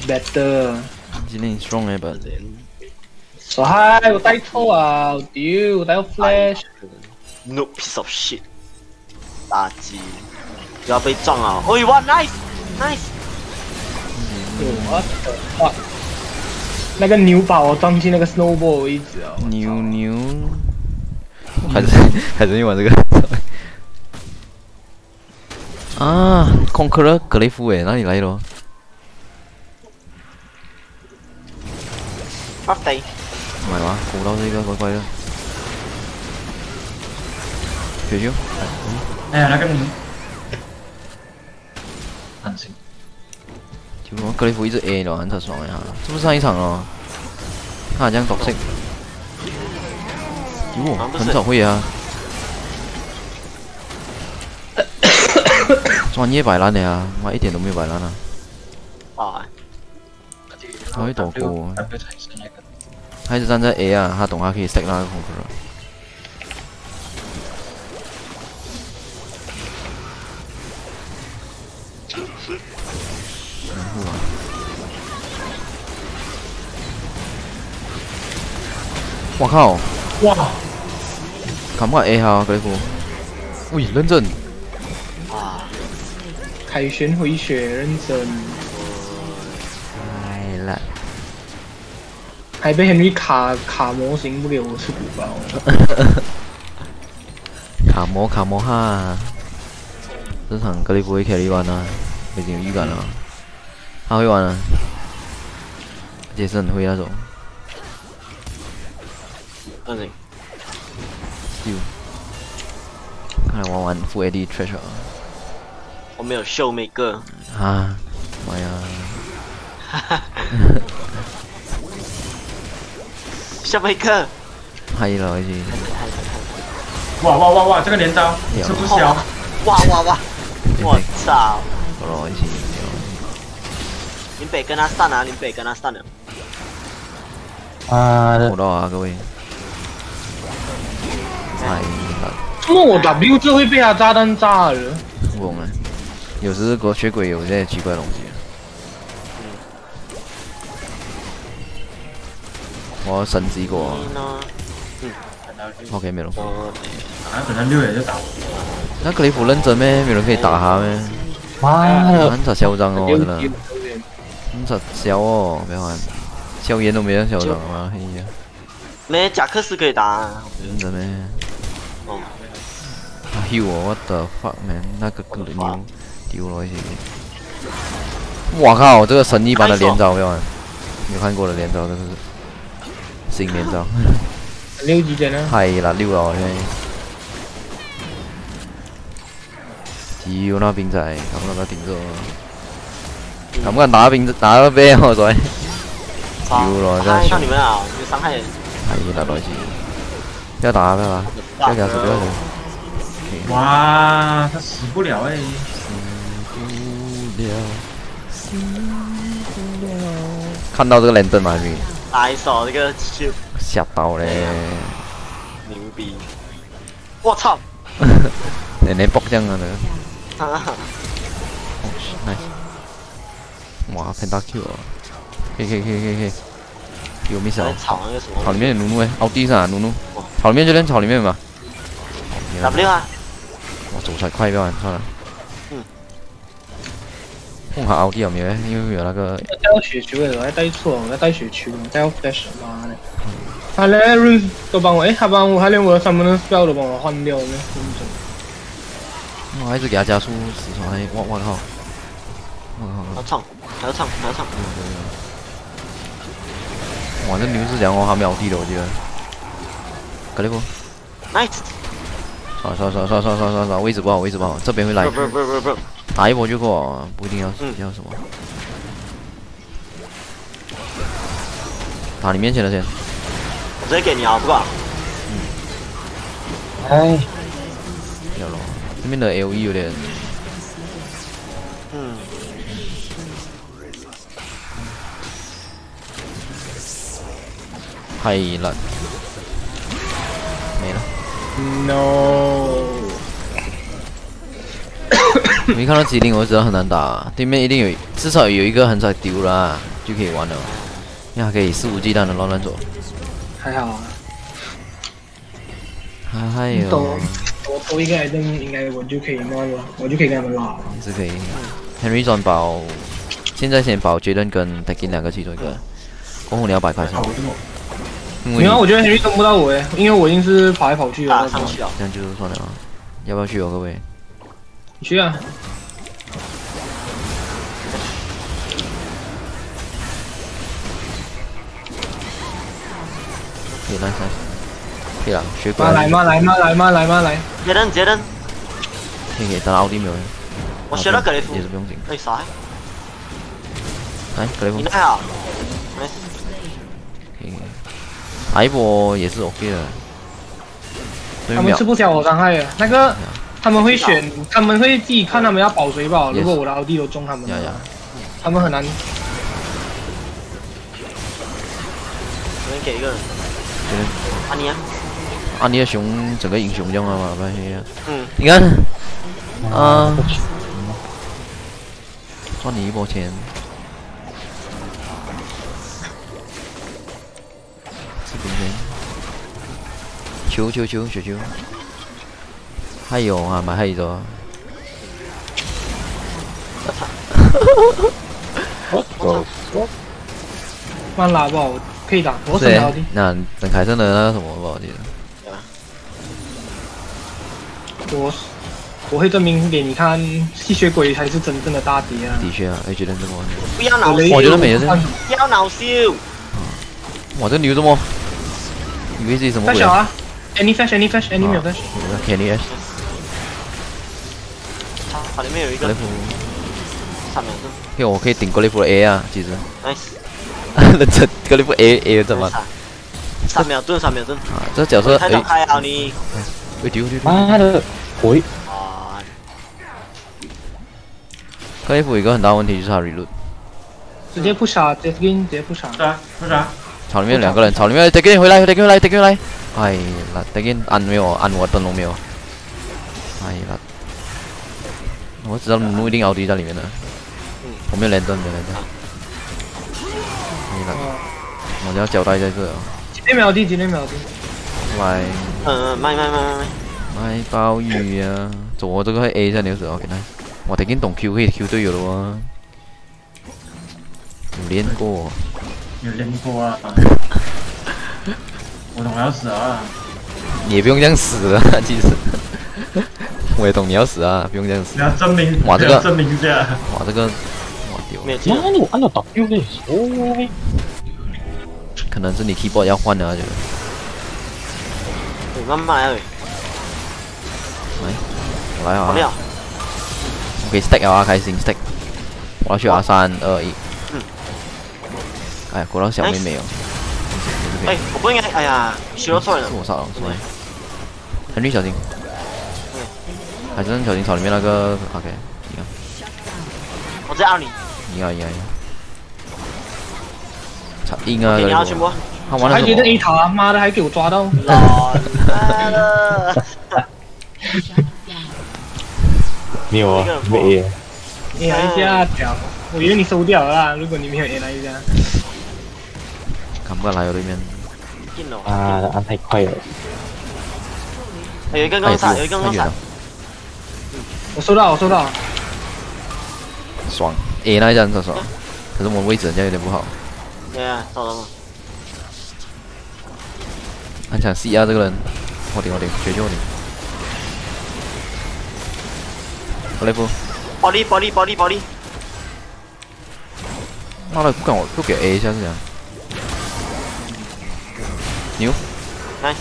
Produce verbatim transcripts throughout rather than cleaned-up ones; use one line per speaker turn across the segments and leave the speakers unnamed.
better。
今天 strong 哎，but
傻嗨，我帶錯啊！屌，我帶個 flash。No
piece of shit， 垃圾，不要被撞啊！哦，哇 ，nice nice。
What the fuck？ 那個牛把我撞進那個 snowball 位置啊！
牛牛，还是还是你玩这个啊？空克勒格雷夫诶，哪里来的？
Off day，
唔係嘛？估到呢個怪怪的。雪球。
哎呀，那个你，安心。
就我格雷夫一直 A 了，很特爽呀！这不是上一場咯？他好像獨色。哟，很少會啊。專業擺爛的啊！我一點都沒有擺爛啊。
啊。
他會躲過，他一直站在 A 啊，他懂他可以 stack 那個空格。我靠！
哇！
砍不 A 哈格雷夫，喂，認真。
啊！
凱旋回血，認真。 还被 Henry 卡卡模型不给我吃鼓包，
卡模卡模哈，这场格雷夫会 carry 完啊，已经有预感了，他会玩啊，而且是很会那种。
嗯。
丢，看来玩完副 A D treasure。
我没有秀每个。
啊，妈呀！
哈哈。下面一个，
嗨了已经。
哇哇哇哇！这个连招吃不消。
哇哇哇！我操！
好了，一起。
林北跟他散啊！林北跟他散了。
啊！我到啊，各位。嗨了。
怎么我 W 就会被他炸弹炸了？
我们有时国血鬼有这些奇怪的东西。 我升级过。
嗯
OK 没了。
啊，等他六爷就打。
那格雷夫认真咩？没人可以打他咩？妈的，很傻嚣张哦，真的。很傻嚣哦，别玩，硝烟都没人嚣张啊！哎呀。
没贾克斯可以打。
认真咩？
哦。
Heal 我 ，what the fuck man？那个格雷牛丢了一些。我靠，这个神一般的连招，别玩。有看过的连招，这个是。 新连招，
六級嘅啦，
係啦，溜落去。屌那兵仔，咁那個頂咗，咁個打兵打咗啤我再，屌咯真係。
傷你們啊，有傷害。
係啦，來自，不要打，不要打，不要給他死，不要死。
哇，他死不了哎。
死不了，死不了。看到這個連燈嗎？你？
打一手這個就
嚇到咧！
牛逼！我操！
人哋搏將啊你。
哈哈。
nice。哇 ，pentakill 啊！可以可以可以可以可以。有 miss 啊？
草那個什麼？
草裡面有努努誒，奧迪上努努。草裡面就練草裡面嘛。
W 啊！
我走才快，不要玩，算了。
嗯。
碰下奧迪有沒有？因為有那個。
帶到雪球嘅，我帶錯，我帶雪球，帶到 flash 媽的。他連 run 都幫我，誒，他幫我，他連我的 summon spell 都幫我換掉了，
我還一直給他加速死傳，我我靠！我靠！
還要唱，還要唱，還要唱。
哇，這牛是講我還沒奧迪的，我記得。格雷夫。
nice。
刷刷刷刷刷刷刷刷，位置不好，位置不好，這邊會來。
不不不不不。
打一波就夠，不一定要要什麼。打你面前的先。
我直接給你啊，不過。
嗯。哎。要咯，這邊的 A O E 有點。
嗯。
太爛。沒了。
No。
没看到机灵，我就知道很难打。对面一定有，至少有一个很少丢啦。 就可以玩了，因为它可以肆无忌惮的乱乱走。
还好啊。
还有
多多多一个 item 应该我就可以乱了，我就可以跟他们拉。
也是可以。Henry 转保，现在先保 Jaden 跟 Tekin 两个其中一个，过后你要摆开先。因
没有，我觉得 Henry 跟不到我诶，因为我已经是跑来跑去了。
打上去了。
这样就算了啊，要不要去哦各位？
你去啊。
可以来三，可以了，血鬼。
来嘛来嘛来嘛来嘛来。
杰登杰登，
可以可以，等奥迪没有人。
我学了格雷夫。
也是不用紧。
哎啥？
来格雷夫。
你那好。
可以。打一波也是 OK 的。
他们吃不消我伤害的，那个他们会选，他们会自己看他们要保谁吧。如果我的奥迪都中他们，他们很难。
我先给一个人。阿尼啊。
阿尼的熊整个英雄这样了嘛，不然
嗯。
你看，啊，赚你一波钱。这边边。球球球球球，还有啊，买还有一个。
我走，我
慢拉不好，可以打，我省了的。
那等凯盛的那个什么吧，我记得。
我我会证明给你看，吸血鬼才是真正的大敌啊！
的确啊，我觉得这么。
不要恼羞，
我觉得没事。
不要恼羞。
哇，这牛这么，以为自己什么鬼？
Any flash, any flash, any 没有 flash。
Kenny Ash。
它里面有一个。三秒钟。
因为我可以顶格雷夫的 A 啊，其实。
Nice。
认真，格雷夫 A A 怎么？
三秒盾，三秒盾。
啊，这角色。
太早开啊你！
喂丢丢！
妈的，回。
啊。
格雷夫有一个很大问题就是他 reload。
直接不杀，直接直接不杀。
是啊，不是啊。
草里面两个人，草里面 Tekin 回来 ，Tekin 回来 ，Tekin 回来。哎，那 Tekin 按没有？按我灯笼没有？哎，那我知道努努一定奥迪在里面的。我没有连灯，没有连灯。哎，那我要交代在这。
几连秒地，几连秒地。
来。
嗯，卖卖卖卖卖。
卖鲍鱼啊！走，我这个 A 一下牛舌 ，OK 来。我 Tekin 懂 Q 可以 Q 队友了哇。有练过。
有练过啊。我懂我要死啊！
你也不用这样死啊，其实。我也懂你要死啊，不用这样死。
你要证明，
哇这个
证明一下。
哇这个，哇丢！
妈的，我按到 W 嘞，哦。
可能是你 keyboard 要换的啊，这个。
你慢慢来。来，
我来啊！
好了。
我可以 stack 啊，开心 stack。我要去啊，三二一。
嗯。
哎，果然小妹妹哦。
哎，我不应该，哎呀，修错了。
是我杀了，是吗？henry 小心。海真小心草里面那个 ，OK， 你看。
我在按你。
你啊，你啊，你啊。操，硬啊！
你要全部。
他玩了什么？
还觉得 A 塔，妈的还给我抓到。
老妈的。
没有啊，没 A。
A 来一下屌，我以为你收掉了啦，如果你没有 A 来一下。
看不来我对面。
啊，按太快了。
有一个刚闪，有一个刚闪。
我收到，我收到。
爽 ，A 那一张很爽，可是我们位置人家有点不好。
对啊，找到了。
很想 C 啊这个人，我顶我顶，绝救你。格雷夫。
暴力暴力暴力暴力。
妈的，不敢我不给 A 一下是这样。牛
，nice，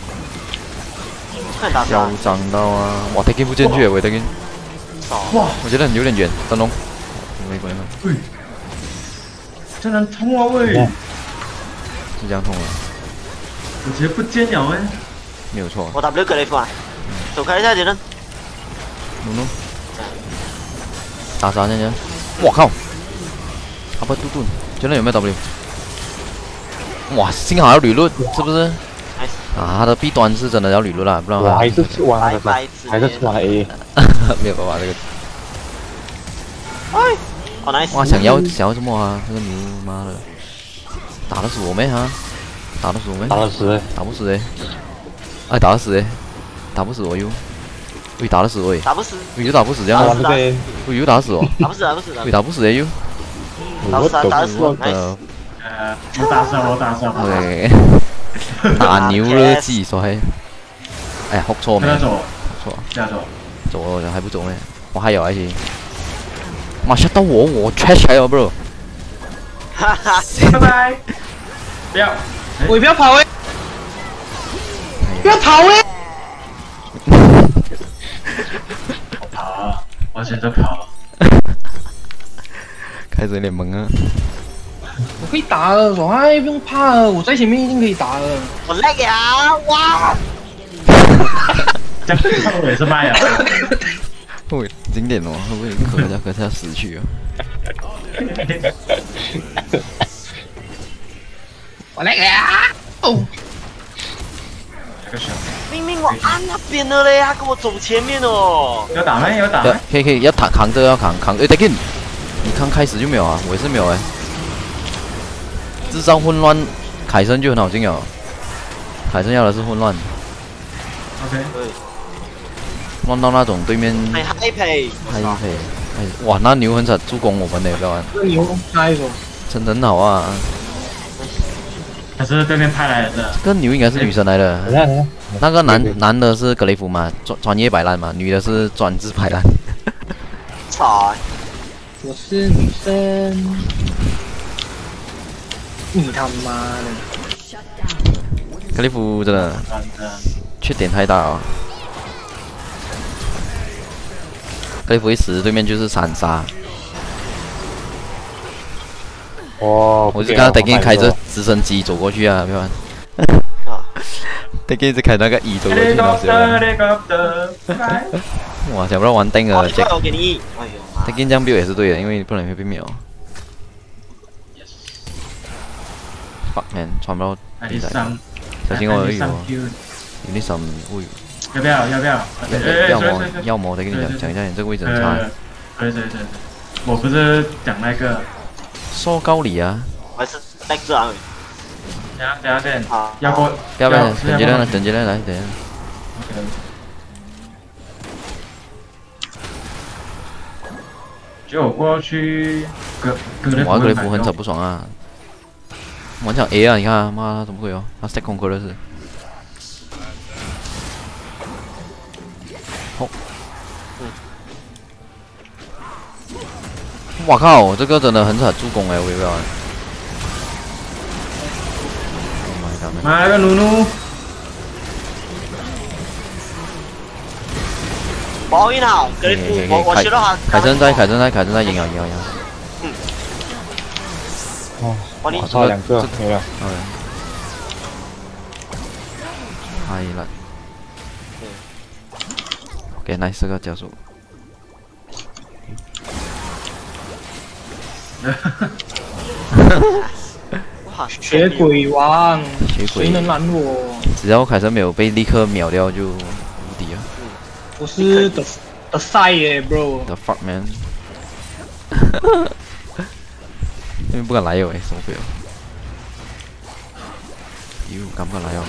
快打
嚣张到啊！哇 ，Tekin 不进去，我 Tekin，
哇，
我觉得有点远，灯笼，没关系。
喂，这能冲啊喂！
是这样冲的。
我直接不见了哎。
没有错。
我 W 格雷夫啊，走开一下，杰伦。
努努。打啥呢？我靠！阿不嘟嘟，杰伦有没有 W？哇，幸好要捋路，是不是？啊，他的 B 端是真的要捋路了，不然
我还是吃完了的，还是吃完了 A。
没有办法，这个。
哎， 好 nice。
哇，想要想要什么啊？这个牛妈的，打得死我没哈？打得死我没？
打得死哎，
打不死哎！哎，打得死哎！打不死我又，喂，打得死我哎！
打不死，
喂，又打不死这样啊！喂，又打死我！
打不死，打不死，
喂，打不死哎又！
打不死，打得死我。
呃，
呃，我打死我打死我。
对，打牛了自己摔。哎，好错没？
走，
错，
要走，
走了还不走咩？我还有还行。妈吓到我，我 trash 了 bro。
哈哈，
拜拜。不要，
喂，不要跑哎！不要跑哎！
我跑啊，我选择跑。
开始有点懵啊。
我可以打了，小孩不用怕了，我在前面一定可以打了。
我来呀！哇！
这样我也是卖啊。
会经典哦，会不会咳下咳下死去啊？
我来呀！哦，
明明我按那边的嘞，他跟我走前面哦。
有打没？有打没？
可以可以，要扛扛着要扛扛。哎 d a 你刚开始就没有啊？我也是没有哎。制造混乱，凯森就很好进哦。凯森要的是混乱。
OK。
乱到那种对面。
嗨嗨配，
嗨配，哎，哇，那牛很惨助攻我们的，不要玩。
这牛那一种，
真的很好啊。
还是对面派来的。
这个牛应该是女生来的。
等下等下，
那个男男的是格雷夫嘛，专专业摆烂嘛，女的是专职摆烂。
操！
我是女生，你他妈的！
格雷夫真的缺点太大了。格雷夫一死，对面就是闪杀。
哦，
我是刚刚 Tekken 开着直升机走过去啊，不要玩。Tekken 一直开那个 E 走过去，老师。哇，想不到玩定了 ，Jack。
我给你，哎呦
Tekken 这样 build 也是对的，因为不然会被秒。Fuck man，传不到比赛。小心我而已哦。有那什么？喂。
要不要？要不要？
要么要么我再跟你讲讲一下，你这个位置很差。
可以可以可以，我不是讲那个。
说高里啊！
我还是带这样。
等下等下等，要过。
不要不要，等杰伦等杰伦来，等一下。
就我过去格格雷夫。
哇，格雷夫很扯不爽啊！玩场 A 啊，你看，妈他怎么会有？他 stack 空格的是。好。哇靠，这个真的很惨助攻哎，我也不要玩。
妈了个努努！
保运好，格雷夫，我我学到他。
凯森在，凯森在，凯森在，赢啊赢啊赢啊！
嗯。
哦，
哇，你
差两个没了。
嗯。嗨了。OK， nice 这个加速。
血鬼王，
血鬼
谁能拦我？
只要凯森没有被立刻秒掉就无敌啊！
我是 the the 赛耶 ，bro。
The fuck man！ 因为不敢来哟，哎，什么鬼哦？哟，敢不敢来哦？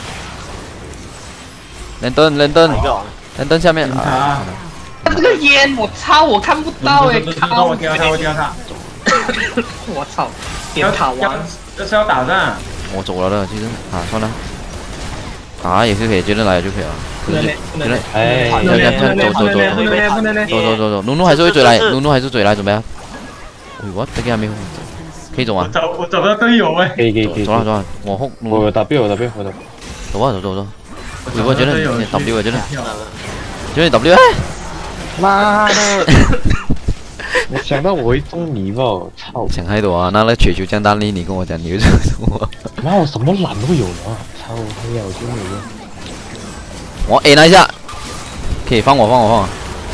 连登连登连登下面啊！
他这个烟，我操，我看不到哎！靠！
我掉他，我掉他！
我操！点塔王，
这是要打仗。
我走了的，其实啊，算了，打也是可以，接着来就可以了。
不能嘞，不能嘞！
哎，
走走走走走
不能嘞，不能嘞！
走走走走，努努还是会追来，努努还是追来，准备啊！喂，我这个还没有，可以走吗？
走，我找不到队友哎。
可以可以可以。
走了走了，我后
我有 W 我 W 我 W。
走啊走走走。喂，我觉得 W 我觉得，觉得 W 哎！
妈的！我想到我会中泥炮，操！
想太多啊！那那雪球降大力，你跟我讲你会中什么？
哪有什么懒都有了，操！哎呀，我真没用。
我 A 那一下，可以放我放我放我。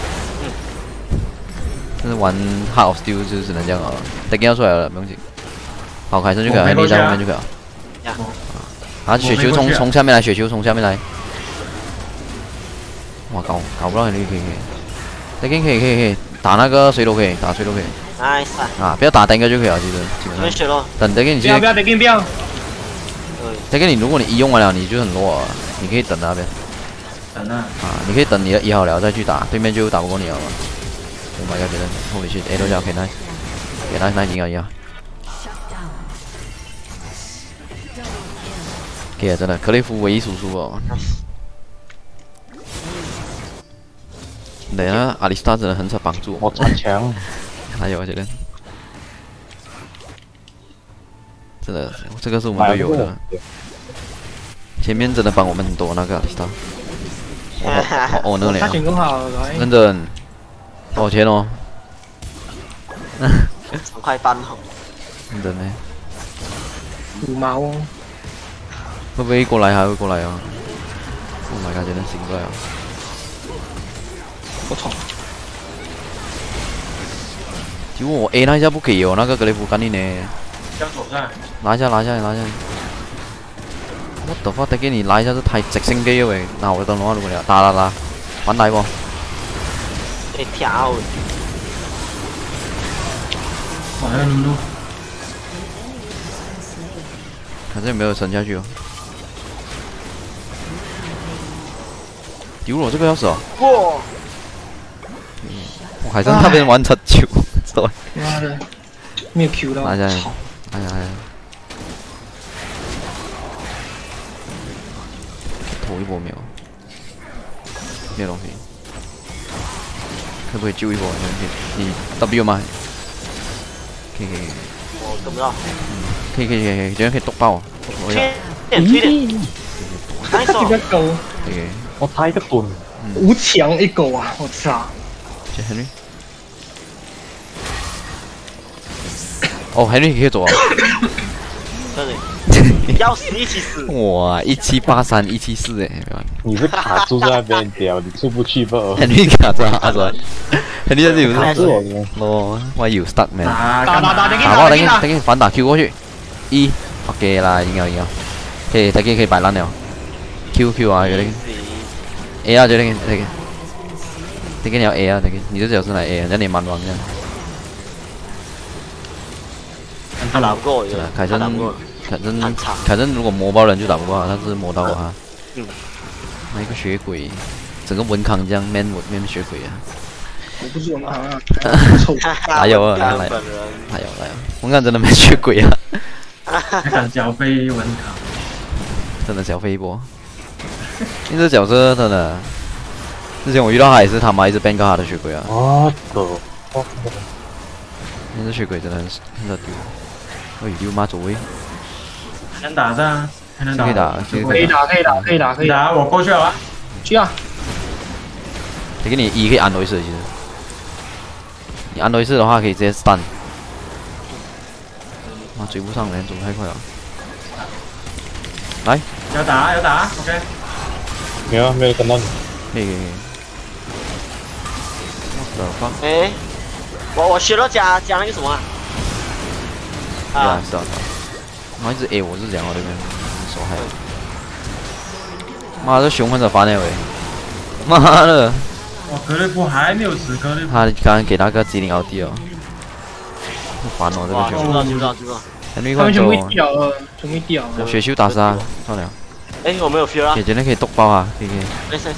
但是玩 Heart of Steel 就只能这样了，得给要出来了，不用紧。好，凯森就可以了，你在后面就可以了。啊，雪球从从下面来，雪球从下面来。哇，搞搞不到你可以可以，这边可以可以可以打那个谁都可以，打谁都可以。
，nice
啊，不要打单个就可以了，其实基本上。
学咯。
等等给你去。
不要不要，得给不要。
等给你，如果你一用完了，你就很弱了，你可以等那边。
等啊。
啊，你可以等你的一好了再去打，对面就打不过你了嘛。Oh my god， 别人后面去 A 都叫 OK nice， 给 nice nice 赢啊赢啊。给啊，真的，克雷夫唯一输出哦。对啊，阿里斯塔真的很少帮助
我超强。
还有这个，真的，这个是我们队友的。前面真的帮我们很多那个阿里斯塔。哦哦，那
他进攻好，
认真，多少钱哦？
三块半哦。
认真呢？
五毛哦。
会不会过来？还会过来啊 ？Oh my god， 真的醒过来啊！
我操！
结果我 A 那一下不给哦，那个格雷夫赶紧呢。
交手上。
拿下，拿下，拿下！我的话，得给你拿一下是太直升機喂，嗱我等攞過嚟，打打打，反大喎。
你跳。
我要露露。
反正没有沉下去哦。丢了这个要死哦！
哇！
我还在那边玩成球，走。
妈的，没有 Q 到。
拿下来，哎呀哎呀！投一波没有？没有东西。可不可以救一波？你你 W 吗？可以可以。
我怎么了？
可以可以可以可以，这样可以督爆。
推点推点。
这个狗。
可以。
我差一个盾。
无墙一狗啊！我操！
这 Henry。哦 ，Henry 可以走啊。
真的。要死一起死！
哇，一七八三，一七四哎，
你是卡住在那边屌，你出不去吧
？Henry 卡住啊，是 Henry 在这里
卡住我
咯 ，Why you stuck man？
打打打，等
打等等等反打 Q 过去，一 OK 啦，赢了赢了，可以，等可以可以摆烂了 ，Q Q 啊，这个 A 啊，这个这个，这个你要 A 啊，这个你这脚是来 A， 那你蛮王这样。
他打不过，
凯森。凯森，凯森如果磨爆人就打不过他，他是磨到他。嗯。那一个血鬼，整个文康这样 man 我 man 血鬼啊！
我不是文康啊，
臭！哪有啊？来，哪有哪有？文康真的 man 血鬼啊！
还敢小飞文康？
真的小飞一波。因为这角色真的，之前我遇到他也是他妈一直 ban 他的血鬼啊。
我的，
那只血鬼真的很很屌。哎，丢妈走位。
还能打上，还能打，
可以打，
可以打，可以打，可以打，可以
打，我过去了啊！
去啊！
你给你一可以按多一次，其实你按多一次的话，可以直接 stun。妈追不上人，走太快了。来，
要打，要打 ，OK。
没有，没有跟到你。
可以可以可以。我的妈！
哎，我我学了加加那个什么啊？
啊，是啊。然后一直 A， 我是这样哦，对面手害。妈的，熊很者烦哎喂！妈的！
哇，格雷夫还没有死，格雷夫。
他刚刚给那个机灵奥迪哦，烦哦这个熊。
知道知道知道。
他们全部掉了，全部掉了。
我血修打杀，算了。
哎，我没有 feel 啊。
姐姐那可以督爆啊，可以可以。
没事。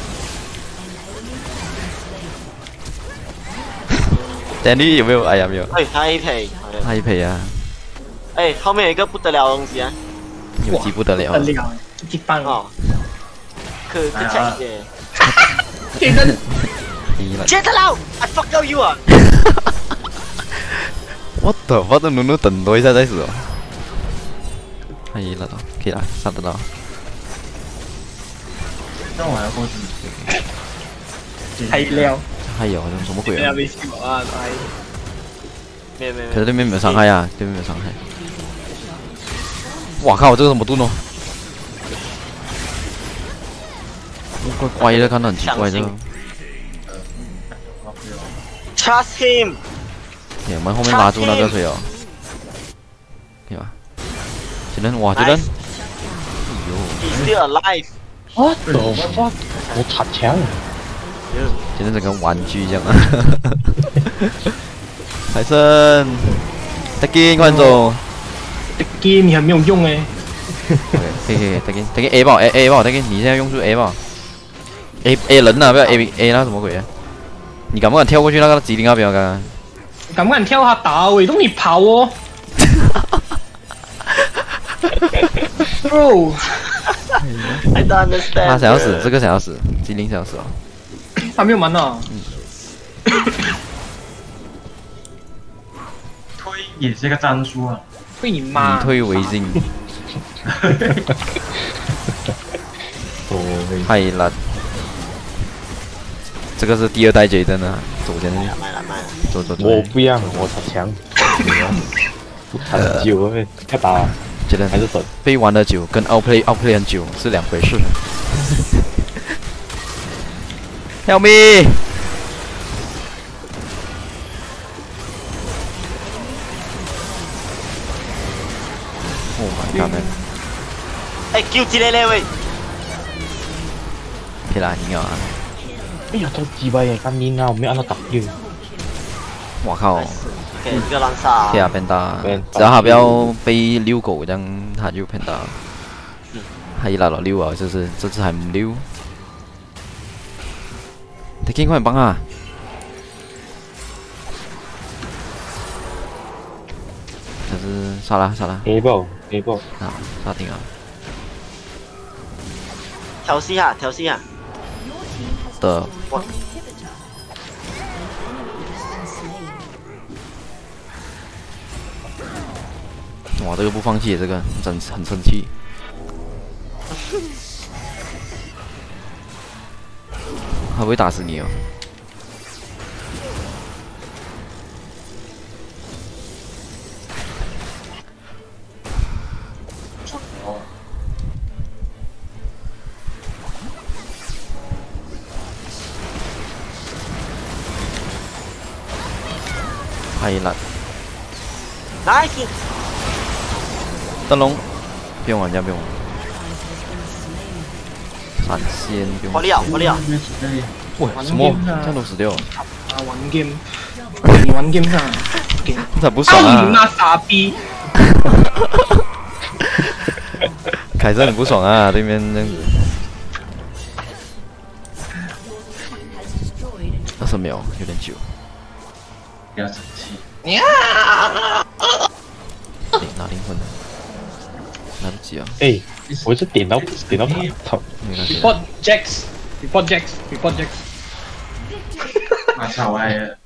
Danny 有没有？哎呀没有。
哎，他一赔。
他一赔啊。
哎，后面有一个不得了的东西啊！
有几不得了？
不得了，一棒
哦！可可强一点。
接着，
接着了 ！I fuck you 啊！
我的，我都努努等多一下再死哦。可以了，可以了，杀得到。
那我还要过去。
还撩。
还有什么鬼啊？
没有没有。
可是对面没有伤害啊，对面没有伤害。哇靠！这个怎么盾哦？怪怪的，看到很奇怪的。
Trust him。
我们后面拉住那个谁哦？可以吧？只能哇，只能。哎
呦 ！He's still alive。
我的我我插枪。
只能整个玩具这样啊。 海参，德金快走。
德金你很没有用哎。
OK， 可以可以，德金德金 A 吧 A A 吧，德金你现在用出 A 吧。A A 人啊，不要 A A 那什么鬼啊？你敢不敢跳过去那个吉林那边？刚刚？
敢不敢跳他打尾动你跑哦？Bro，
I don't understand。
他想要死，这个想要死，吉林想要死哦。
他没有蛮啊。
推也是个战术啊。
推你妈！
以退为进。太烂。这个是第二代 J 真的，走前面。走走走。
我不一样，我超强。他很久会太打。
觉得
还是等。
被玩的久跟 outplay outplay 很久是两回事。Help me！ Oh my god！
哎 ，Q 起来嘞喂！
皮拉尼啊！
哎呀，都鸡巴耶！干你啊！我没按到 W。
我靠！
OK， 这个乱杀。
对啊，偏大，只要他不要被遛狗，这样他就偏大。他一拉到溜啊，这是这次还唔溜。你赶快帮啊！可是杀了杀了。
A 爆 A 爆
啊，杀定了。
调戏啊，调戏啊！
的。哇，这个不放弃，这个真很生气。他会打死你哦！太烂
，nice！
灯笼，不用玩家不用玩。闪现不用。
火力啊，火力啊！
哇，什么？这样都死掉了。
啊，玩 game， 你玩 game 上，
他不爽啊！
你妈傻逼！
凯瑟很不爽啊，对面这样子。二十秒，有点久。
不要生气。
呀！
拿灵魂，来不及啊！
哎，我是点到点到他，操！
Report Jax，Report Jax，Report Jax。
马上我也。